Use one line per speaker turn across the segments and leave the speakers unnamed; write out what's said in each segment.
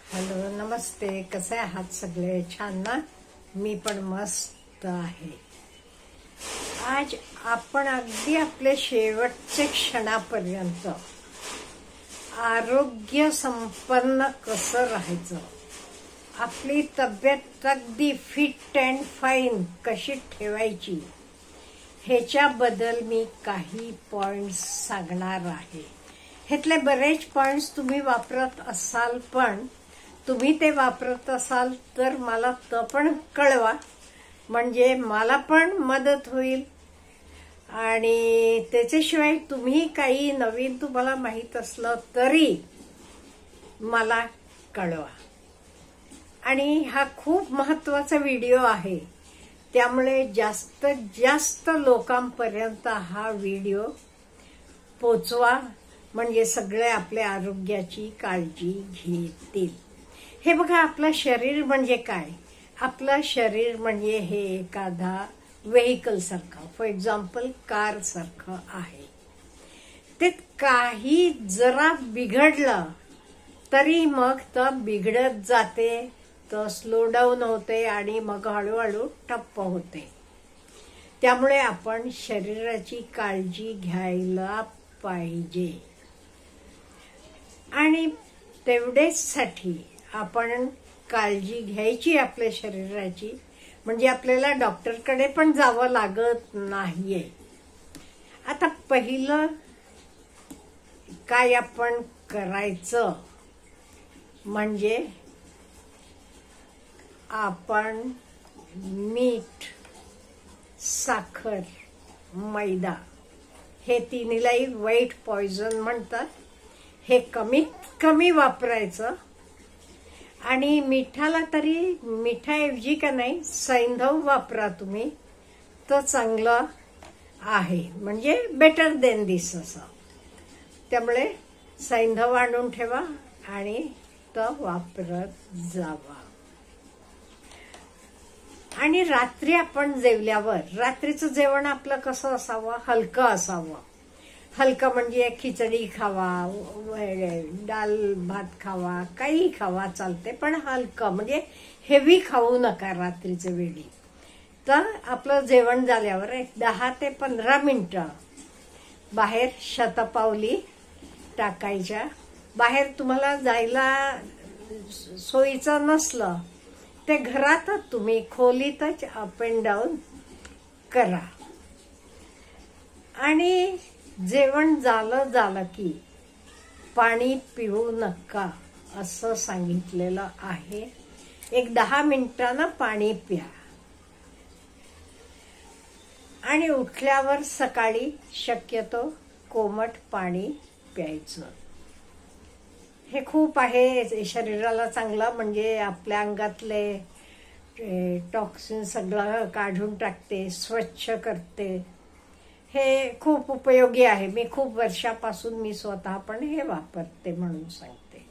Hello, नमस्ते. कसे आहात सगळे? छान ना? मी पण मस्त आहे. आज आपण अगदी आपले शेवटचे क्षणापर्यंत आरोग्य संपन्न कसं राहायचं, आपली तब्येत अगदी फिट अँड फाईन कशी ठेवायची, ह्याच्याबद्दल मी काही पॉइंट्स सांगणार आहे. ह्यातले बरेच पॉइंट्स तुम्ही वापरत असाल, पण तुम्ही ते वापरत असाल तर मला तो पण कळवा, म्हणजे मला पण मदत होईल. आणि त्याच्याशिवाय तुम्ही काही नवीन तुम्हाला माहित असलं तरी मला कळवा. आणि हा खूप महत्त्वाचा व्हिडिओ आहे, त्यामुळे जास्तीत जास्त लोकांपर्यंत हा व्हिडिओ पोचवा, म्हणजे सगळे आपल्या आरोग्याची काळजी घेतील. हे बघा, आपलं शरीर म्हणजे काय? आपलं शरीर म्हणजे हे एखादा व्हेकल सारखं, फॉर एक्झाम्पल कार सारखं आहे. ते काही जरा बिघडलं तरी मग तर बिघडत जाते, तर स्लो डाऊन होते आणि मग हळूहळू ठप्प होते. त्यामुळे आपण शरीराची काळजी घ्यायला पाहिजे. आणि तेवढेच साठी आपण काळजी घ्यायची आपल्या शरीराची, म्हणजे आपल्याला डॉक्टरकडे पण जावं लागत नाहीये. आता पहिलं काय आपण करायचं म्हणजे आपण मीठ, साखर, मैदा हे तिन्हीलाही व्हाईट पॉइझन म्हणतात, हे कमीत कमी वापरायचं. आणि मिठाला तरी मिठाऐवजी का नाही सैंधव वापरा तुम्ही, तर चांगलं आहे, म्हणजे बेटर देन दिस असं. त्यामुळे सैंधव आणून ठेवा आणि तो वापरत जावा. आणि रात्री आपण जेवल्यावर, रात्रीचं जेवण आपलं कसं असावं? हलकं असावं. हलकं म्हणजे खिचडी खावा, डाल भात खावा, काही खावा चालते, पण हलकं म्हणजे हेवी खाऊ नका रात्रीच्या वेळी. तर आपलं जेवण झाल्यावर 10 ते 15 मिनिटं बाहेर शतपावली टाकायच्या. बाहेर तुम्हाला जायला सोयीचं नसलं ते घरातच तुम्ही खोलीतच अप अँड डाऊन करा. आणि जेवण झालं की पाणी पिऊ नका असं सांगितलेलं आहे. एक 10 मिनिटांना पाणी प्या. आणि उठल्यावर सकाळी शक्यतो कोमट पाणी प्यायचं. हे खूप आहे शरीराला चांगलं, म्हणजे आपल्या अंगातले टॉक्सिन सगळं काढून टाकते, स्वच्छ करते. हे खूप उपयोगी आहे. मी खूप वर्षापासून मी स्वतः पण हे वापरते म्हणून सांगते.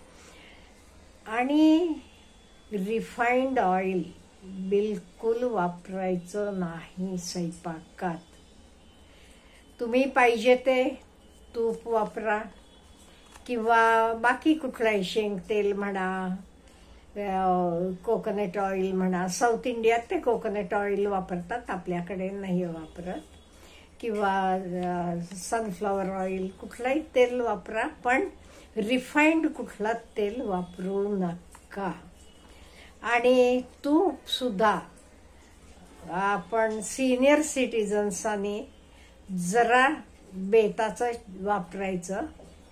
आणि रिफाइंड ऑइल बिलकुल वापरायचं नाही स्वयंपाकात. तुम्ही पाहिजे ते तूप वापरा, किंवा बाकी कुठलाही शेंग तेल म्हणा, कोकोनट ऑइल म्हणा. साऊथ इंडियात ते कोकोनट ऑइल वापरतात, आपल्याकडे नाही वापरत. किंवा सनफ्लॉवर ऑइल, कुठलाही तेल वापरा, पण रिफाइंड कुठला तेल वापरू नका. आणि तूप सुद्धा आपण सिनियर सिटीजन्सांनी जरा बेताचं वापरायचं.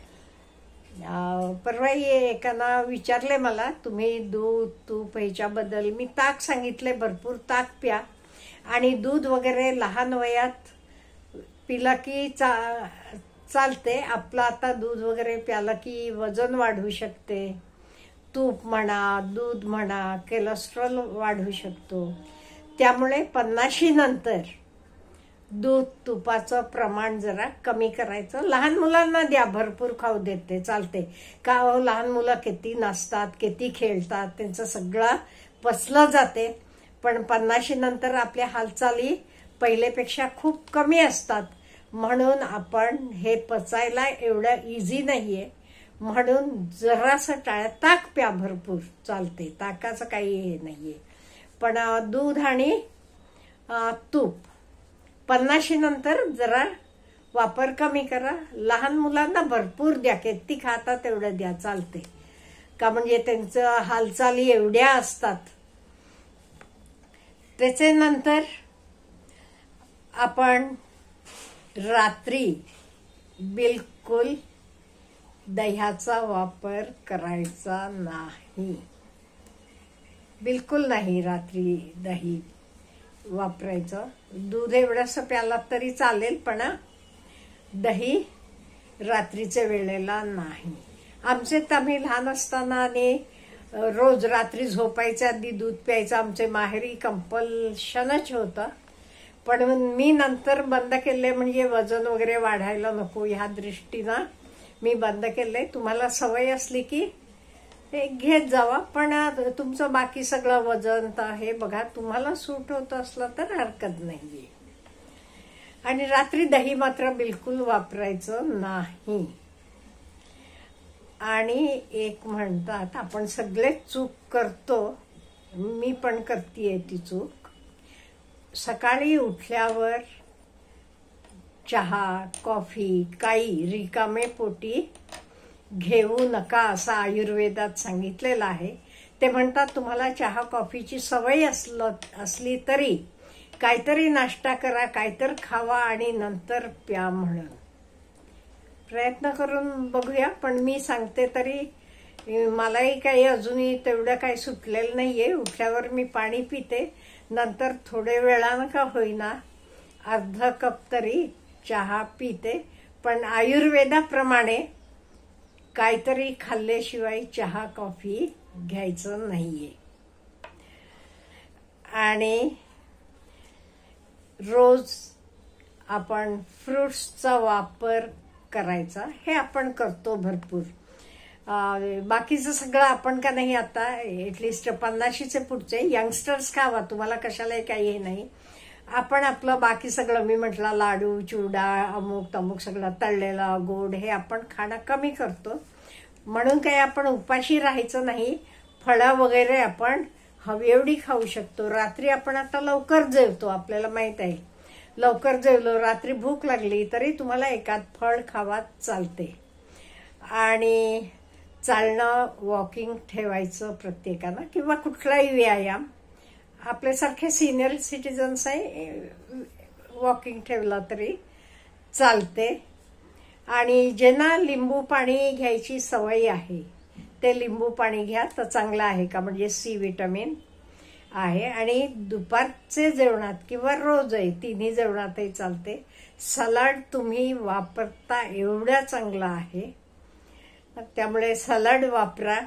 परवा एकानं विचारले मला, तुम्ही दूध तूप ह्याच्याबद्दल. मी ताक सांगितले, भरपूर ताक प्या. आणि दूध वगैरे लहान वयात पिला की चालते. आपलं आता दूध वगैरे प्याला की वजन वाढू शकते. तूप म्हणा, दूध म्हणा, कोलेस्ट्रॉल वाढू शकतो. त्यामुळे 50 नंतर दूध तुपाचं प्रमाण जरा कमी करायचं. लहान मुलांना द्या, भरपूर खाऊ देते चालते. का हो, लहान मुलं किती नाचतात, किती खेळतात, त्यांचं सगळं पचलं जाते. पण 50 नंतर आपल्या हालचाली पहिलेपेक्षा खूप कमी असतात, म्हणून आपण हे पचायला एवढं इझी नाहीये. म्हणून जरासं टाळ्या. ताक प्या भरपूर, चालते, ताकाचं काही हे नाहीये. पण दूध आणि तूप 50 नंतर जरा वापर कमी करा. लहान मुलांना भरपूर द्या, किती खातात तेवढं द्या, चालते का, म्हणजे त्यांचं हालचाली एवढ्या असतात. त्याचे नंतर आपण रात्री बिलकुल दह्याचा वापर करायचा नाही, बिलकुल नाही. रात्री दही वापरायचं. दूध एवढंसं प्याला तरी चालेल, पण दही रात्रीच्या वेळेला नाही. आम्ही लहान असताना आणि रोज रात्री झोपायच्या आधी दूध प्यायचं आमचे माहेरी कंपल्शनच होतं. पण मी नंतर बंद केले, म्हणजे वजन वगैरे वाढायला नको ह्या दृष्टीनं मी बंद केलंय. तुम्हाला सवय असली की ते घेत जावा, पण तुमचं बाकी सगळं वजन तर हे बघा, तुम्हाला सूट होत असलं तर हरकत नाहीये. आणि रात्री दही मात्र बिलकुल वापरायचं नाही. आणि एक म्हणतात, आपण सगळे चूक करतो, मी पण करतीये ती चूक. सकाळी उठल्यावर चहा कॉफी काही रिकामे पोटी घेऊ नका, असं आयुर्वेदात सांगितलेलं आहे. ते म्हणतात तुम्हाला चहा कॉफीची सवय असली तरी काहीतरी नाश्ता करा, काहीतरी खावा आणि नंतर प्या म्हणून. प्रयत्न करून बघूया. पण मी सांगते तरी मलाही काही अजूनही तेवढं काही सुटलेलं नाहीये. उठल्यावर मी पाणी पिते, नंतर थोडे वेळानं का होईना अर्धा कप तरी चहा पिते. पण आयुर्वेदाप्रमाणे काहीतरी खाल्ल्याशिवाय चहा कॉफी घ्यायचं नाहीये. आणि रोज आपण फ्रुट्सचा वापर करायचा, हे आपण करतो भरपूर. बाकीचं सगळं आपण का नाही, आता एटलिस्ट 50चे पुढचे यंगस्टर्स खावा, तुम्हाला कशालाही काही हे नाही. आपण आपलं बाकी सगळं, मी म्हटलं लाडू चिवडा अमुक तमुक सगळं तळलेलं गोड हे आपण खाणं कमी करतो. म्हणून काही आपण उपाशी राहायचं नाही. फळं वगैरे आपण हवी एवढी खाऊ शकतो. रात्री आपण आता लवकर जेवतो, आपल्याला माहित आहे. लवकर जेवलो, रात्री भूक लागली तरी तुम्हाला एखाद फळ खावा, चालते. आणि चालणं वॉकिंग ठेवायचं प्रत्येकानं, किंवा कुठलाही व्यायाम. आपल्यासारखे सिनियर सिटीजन्स आहे, वॉकिंग ठेवलं तरी चालते. आणि ज्यांना लिंबू पाणी घ्यायची सवय आहे ते लिंबू पाणी घ्या, तर चांगलं आहे का, म्हणजे सी विटामिन आहे. आणि दुपारचे जेवणात किंवा रोज आहे, तिन्ही जेवणातही चालते. सलाड तुम्ही वापरता एवढं चांगलं आहे, त्यामुळे सलाड वापरा.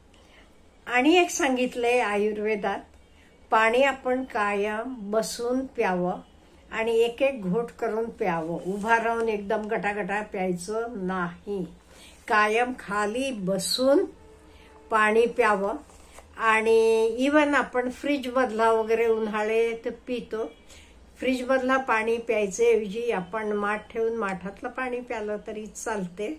आणि एक सांगितलंय आयुर्वेदात, पाणी आपण कायम बसून प्यावं आणि एक एक घोट करून प्यावं. उभा राहून एकदम गटागटा प्यायचं नाही. कायम खाली बसून पाणी प्यावं. आणि इवन आपण फ्रीज मधला वगैरे उन्हाळे ते पितो, फ्रीज मधला पाणी प्यायचे ऐवजी आपण माठ ठेवून माठातलं पाणी प्यालं तरी चालते.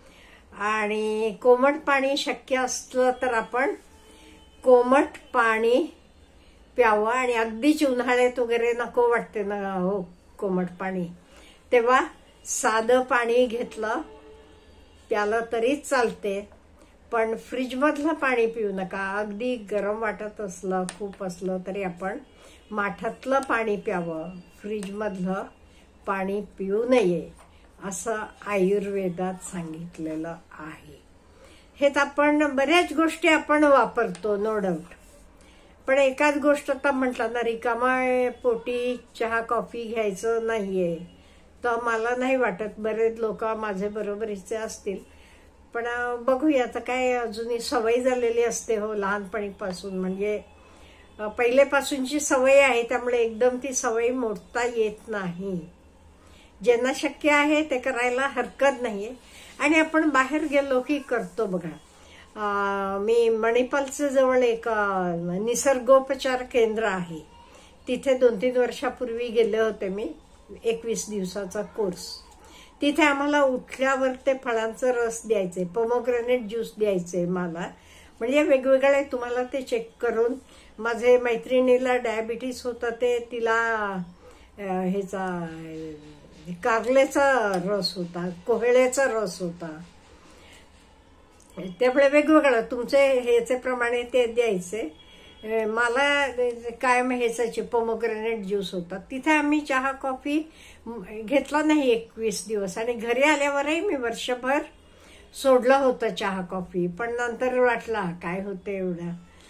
आणि कोमट पाणी शक्य असलं तर आपण कोमट पाणी प्यावं. आणि अगदीच उन्हाळ्यात वगैरे नको वाटते ना हो कोमट पाणी, तेव्हा साधं पाणी घेतलं प्यालं तरी चालते. पण फ्रीज मधलं पाणी पिऊ नका. अगदी गरम वाटत असलं खूप असलं तरी आपण माठातलं पाणी प्यावं, फ्रीज मधलं पाणी पिऊ नये, असं आयुर्वेदात सांगितलेलं आहे. हे आपण बऱ्याच गोष्टी आपण वापरतो नो डाऊट. पण एकाच गोष्ट आता म्हटलं ना, रिकामा पोटी चहा कॉफी घ्यायचं नाहीये, तर मला नाही वाटत बरेच लोक माझे बरोबरीचे असतील. पण बघूया आता, काय अजूनही सवय झालेली असते हो लहानपणीपासून, म्हणजे पहिलेपासूनची सवय आहे, त्यामुळे एकदम ती सवय मोडता येत नाही. ज्यांना शक्य आहे ते करायला हरकत नाहीये. आणि आपण बाहेर गेलो की करतो बघा. मी मणिपालच्या जवळ एक निसर्गोपचार केंद्र आहे, तिथे 2-3 वर्षापूर्वी गेले होते मी. 21 दिवसाचा कोर्स. तिथे आम्हाला उठल्यावर ते फळांचा रस द्यायचे, पोमोग्रेनेट ज्यूस द्यायचे मला. म्हणजे वेगवेगळे तुम्हाला ते चेक करून. माझे मैत्रिणीला डायबिटीस होता, ते तिला ह्याचा कारल्याचा रस होता, कोहळ्याचा रस होता. त्यामुळे वेगवेगळं तुमचे ह्याचे प्रमाणे ते द्यायचे. मला कायम ह्याचाचे पोमोग्रेनेट ज्यूस होता. तिथे आम्ही चहा कॉफी घेतला नाही 21 दिवस, आणि घरी आल्यावरही मी वर्षभर सोडलं होतं चहा कॉफी. पण नंतर वाटला काय होतं एवढं,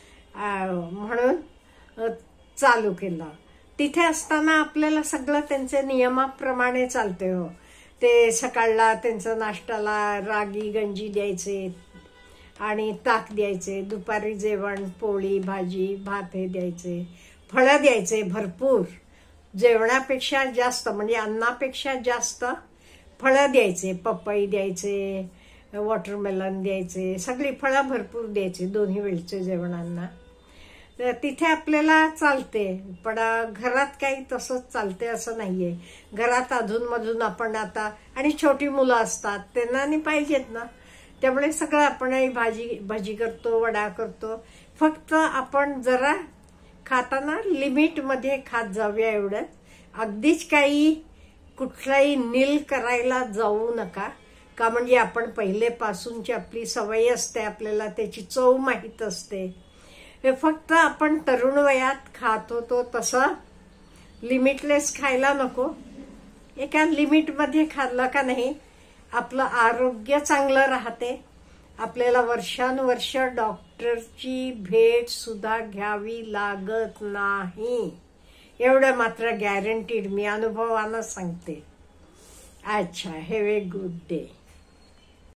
म्हणून चालू केलं. तिथे असताना आपल्याला सगळं त्यांच्या नियमाप्रमाणे चालते हो. ते सकाळला त्यांचं नाश्त्याला रागी गंजी द्यायचे आणि ताक द्यायचे, दुपारी जेवण पोळी भाजी भात हे द्यायचे, फळं द्यायचे भरपूर, जेवणापेक्षा जास्त म्हणजे अन्नापेक्षा जास्त फळं द्यायचे, पपई द्यायचे, वॉटरमेलन द्यायचे, सगळी फळं भरपूर द्यायचे दोन्ही वेळचे जेवणांना. तिथे आपल्याला चालते, पण घरात काही तसंच चालते असं नाहीये. घरात अधूनमधून आपण आता, आणि छोटी मुलं असतात त्यांना नाही पाहिजेत ना, त्यामुळे सगळं आपणही भाजी करतो, वडा करतो. फक्त आपण जरा खाताना लिमिटमध्ये खात जाऊया एवढं. अगदीच काही कुठलाही नील करायला जाऊ नका, का म्हणजे आपण पहिलेपासूनची आपली सवय असते, आपल्याला त्याची चव माहीत असते. हे फक्त आपण तरुण वयात खात होतो तसं लिमिटलेस खायला नको. एका लिमिटमध्ये खाल्लं का नाही आपलं आरोग्य चांगलं राहते. आपल्याला वर्षानुवर्ष डॉक्टरची भेट सुद्धा घ्यावी लागत नाही, एवढं मात्र गॅरंटीड मी अनुभवानं सांगते. अच्छा, हॅव ए गुड डे.